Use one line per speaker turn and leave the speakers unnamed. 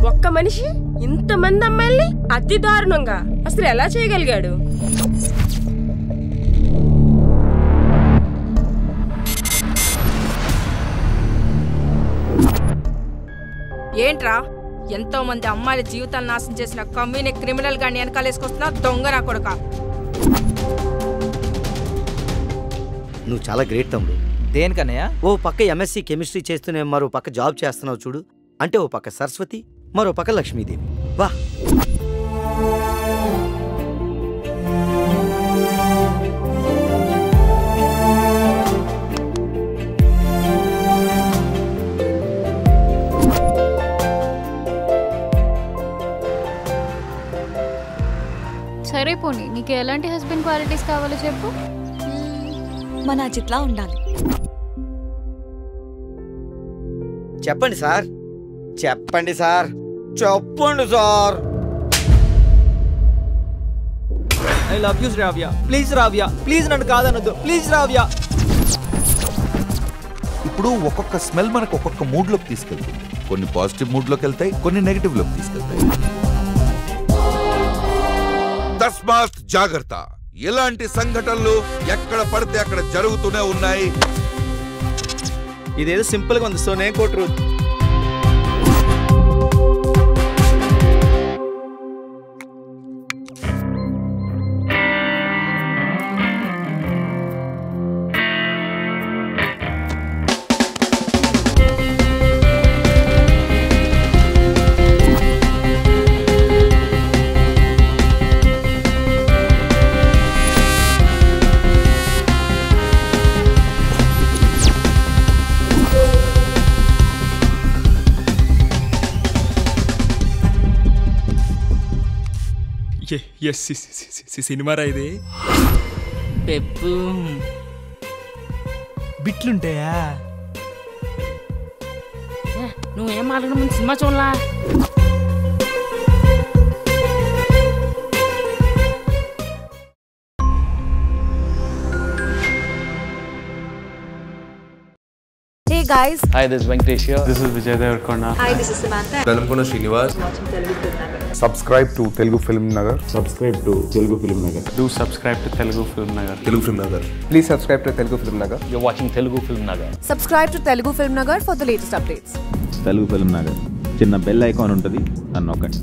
ఒక్క మనిషి ఇంతమంది అమ్మాయిల్ని అతి దారుణంగా అసలు ఎలా చేయగలిగాడు?
ఏంట్రా ఎంతో మంది అమ్మాయిల జీవితాలు నాశనం చేసిన కమ్యూని క్రిమినల్ గాని వెనకాలేసుకొస్తున్నా దొంగ నా కొడుక.
నువ్వు చాలా గ్రేట్ తమ్ముడు.
దేనికన్నయ్య?
ఓ పక్క ఎంఎస్సీ కెమిస్ట్రీ చేస్తూనే మరో పక్క జాబ్ చేస్తున్నావు చూడు. అంటే ఓ పక్క సరస్వతి, మరో పక్క లక్ష్మీదేవి. వా
సరే పోనీ, నీకు ఎలాంటి హస్బెండ్ క్వాలిటీస్ కావాలో చెప్పు.
మన అజిత్లా ఉండాలి.
చెప్పండి సార్, చెప్పండి సార్, చెప్పండి sir.
I love you Ravya. Please Ravya, please నన్ను కాదనొద్దు. ప్లీజ్ రావ్య.
ఇప్పుడు ఒక్కొక్క స్మెల్ మనకు ఒక్కొక్క మూడ్లోకి తీసుకెళ్తుంది. కొన్ని పాజిటివ్ మూడ్లోకి వెళ్తాయి, కొన్ని నెగిటివ్లోకి తీసుకెళ్తాయి. తస్మాత్ జాగ్రత్త. ఇలాంటి సంఘటనలు ఎక్కడ పడితే అక్కడ జరుగుతూనే ఉన్నాయి.
ఇదేదో సింపుల్ గా ఉంది, సో నేను కోట్రు.
సినిమారా ఇది?
పెప్పు
బిట్లుంటాయా?
నువ్వేం మాట్లాడ ముందు సినిమా చూడలా?
Hey guys.
Hi, this is Venkatesh here.
This is Vijay Devarkonda.
Hi, this is Samantha.
Velamkona Srinivas.
Subscribe to Telugu Film Nagar.
Subscribe to Telugu Film Nagar. Do subscribe to Telugu Film Nagar.
Telugu Film Nagar.
Please subscribe to Telugu Film Nagar.
You're watching Telugu Film Nagar.
Subscribe to Telugu Film Nagar for the latest updates.
Telugu Film Nagar. చిన్న bell icon ఉంటుంది, అన్నొక్కండి.